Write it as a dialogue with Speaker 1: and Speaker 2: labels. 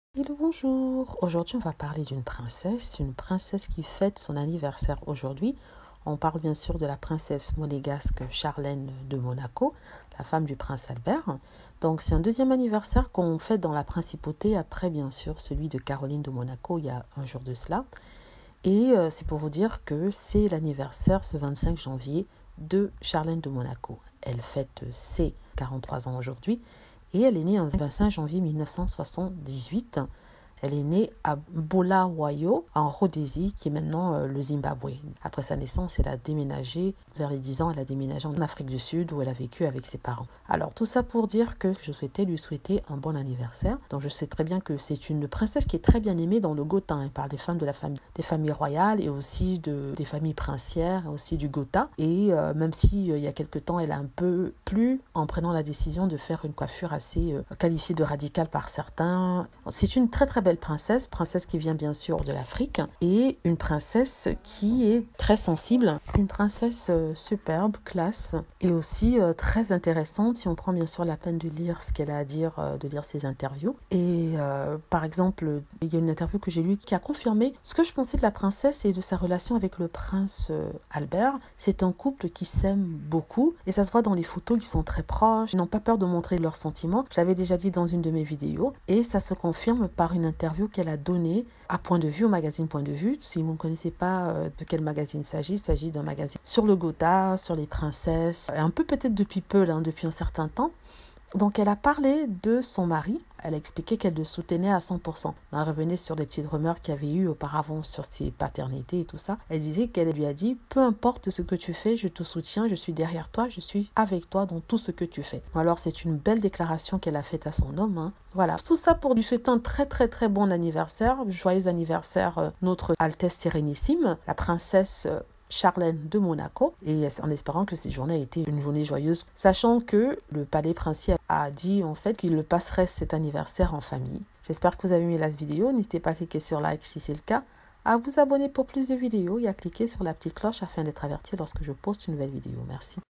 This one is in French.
Speaker 1: Hello, bonjour. Aujourd'hui, on va parler d'une une princesse qui fête son anniversaire aujourd'hui. On parle bien sûr de la princesse monégasque Charlène de Monaco, la femme du prince Albert. Donc, c'est un deuxième anniversaire qu'on fête dans la principauté, après bien sûr celui de Caroline de Monaco, il y a un jour de cela. Et c'est pour vous dire que c'est l'anniversaire ce 25 janvier de Charlène de Monaco. Elle fête ses 43 ans aujourd'hui. Et elle est née le 25 janvier 1978. Elle est née à Bulawayo, en Rhodésie, qui est maintenant le Zimbabwe. Après sa naissance, elle a déménagé, vers les 10 ans, elle a déménagé en Afrique du Sud, où elle a vécu avec ses parents. Alors, tout ça pour dire que je souhaitais lui souhaiter un bon anniversaire. Donc, je sais très bien que c'est une princesse qui est très bien aimée dans le Gotha, par les femmes de la famille, des familles royales et aussi des familles princières, aussi du Gotha. Et même si il y a quelque temps, elle a un peu plu en prenant la décision de faire une coiffure assez qualifiée de radicale par certains. C'est une très très belle princesse qui vient bien sûr de l'Afrique et une princesse qui est très sensible, une princesse superbe, classe et aussi très intéressante si on prend bien sûr la peine de lire ce qu'elle a à dire, de lire ses interviews. Et par exemple, il y a une interview que j'ai lue qui a confirmé ce que je pensais de la princesse et de sa relation avec le prince Albert. C'est un couple qui s'aime beaucoup et ça se voit dans les photos, ils sont très proches, ils n'ont pas peur de montrer leurs sentiments. Je l'avais déjà dit dans une de mes vidéos et ça se confirme par une interview qu'elle a donnée à Point de Vue, au magazine Point de Vue. Si vous ne connaissez pas de quel magazine il s'agit d'un magazine sur le Gotha, sur les princesses, un peu peut-être depuis peu, depuis un certain temps. Donc elle a parlé de son mari, elle a expliqué qu'elle le soutenait à 100%. Elle revenait sur des petites rumeurs qu'il y avait eu auparavant sur ses paternités et tout ça. Elle disait qu'elle lui a dit « Peu importe ce que tu fais, je te soutiens, je suis derrière toi, je suis avec toi dans tout ce que tu fais. » Alors c'est une belle déclaration qu'elle a faite à son homme. Voilà, tout ça pour lui souhaiter un très très très bon anniversaire. Joyeux anniversaire, notre Altesse Sérénissime, la princesse Charlène de Monaco, et en espérant que cette journée a été une journée joyeuse, sachant que le palais princier a dit en fait qu'il le passerait cet anniversaire en famille. J'espère que vous avez aimé la vidéo, n'hésitez pas à cliquer sur like si c'est le cas, à vous abonner pour plus de vidéos et à cliquer sur la petite cloche afin d'être averti lorsque je poste une nouvelle vidéo. Merci.